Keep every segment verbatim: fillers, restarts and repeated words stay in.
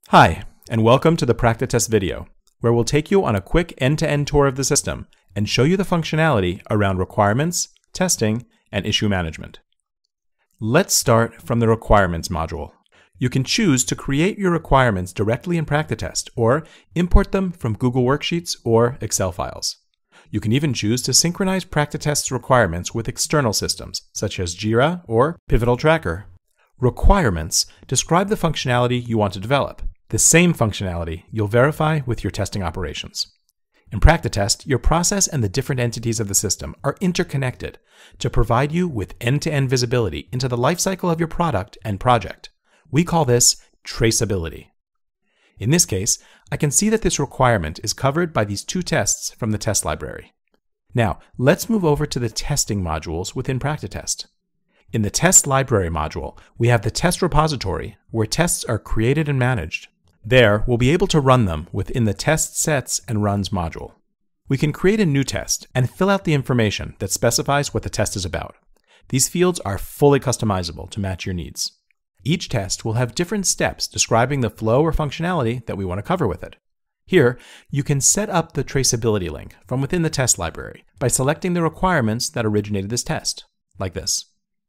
Hi, and welcome to the PractiTest video, where we'll take you on a quick end-to-end tour of the system and show you the functionality around requirements, testing, and issue management. Let's start from the requirements module. You can choose to create your requirements directly in PractiTest or import them from Google Worksheets or Excel files. You can even choose to synchronize PractiTest's requirements with external systems, such as Jira or Pivotal Tracker. Requirements describe the functionality you want to develop, the same functionality you'll verify with your testing operations. In PractiTest, your process and the different entities of the system are interconnected to provide you with end-to-end visibility into the lifecycle of your product and project. We call this traceability. In this case, I can see that this requirement is covered by these two tests from the test library. Now, let's move over to the testing modules within PractiTest. In the test library module, we have the test repository where tests are created and managed. There, we'll be able to run them within the test sets and runs module. We can create a new test and fill out the information that specifies what the test is about. These fields are fully customizable to match your needs. Each test will have different steps describing the flow or functionality that we want to cover with it. Here, you can set up the traceability link from within the test library by selecting the requirements that originated this test, like this.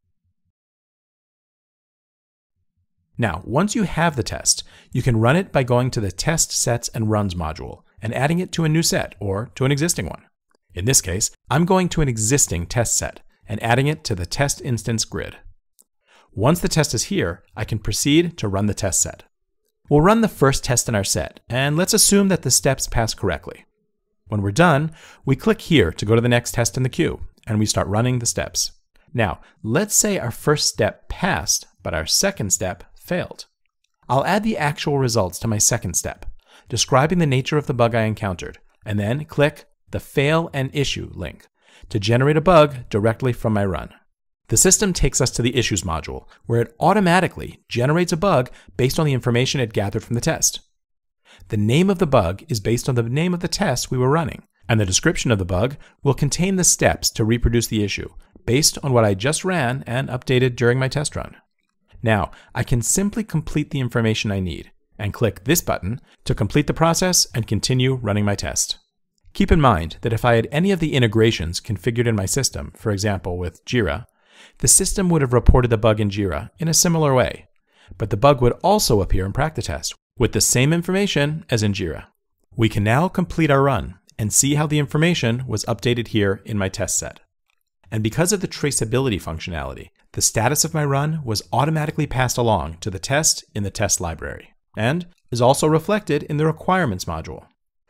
Now, once you have the test, you can run it by going to the Test Sets and Runs module and adding it to a new set or to an existing one. In this case, I'm going to an existing test set and adding it to the test instance grid. Once the test is here, I can proceed to run the test set. We'll run the first test in our set, and let's assume that the steps pass correctly. When we're done, we click here to go to the next test in the queue, and we start running the steps. Now, let's say our first step passed, but our second step failed. I'll add the actual results to my second step, describing the nature of the bug I encountered, and then click the Fail and Issue link to generate a bug directly from my run. The system takes us to the Issues module, where it automatically generates a bug based on the information it gathered from the test. The name of the bug is based on the name of the test we were running, and the description of the bug will contain the steps to reproduce the issue, based on what I just ran and updated during my test run. Now, I can simply complete the information I need, and click this button to complete the process and continue running my test. Keep in mind that if I had any of the integrations configured in my system, for example with Jira, the system would have reported the bug in Jira in a similar way, but the bug would also appear in PractiTest with the same information as in Jira. We can now complete our run and see how the information was updated here in my test set. And because of the traceability functionality, the status of my run was automatically passed along to the test in the test library, and is also reflected in the requirements module.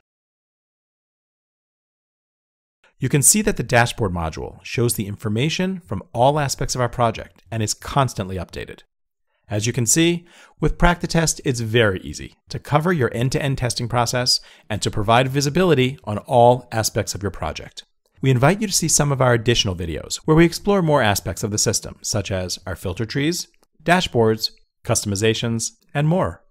You can see that the dashboard module shows the information from all aspects of our project and is constantly updated. As you can see, with PractiTest, it's very easy to cover your end-to-end testing process and to provide visibility on all aspects of your project. We invite you to see some of our additional videos where we explore more aspects of the system, such as our filter trees, dashboards, customizations, and more.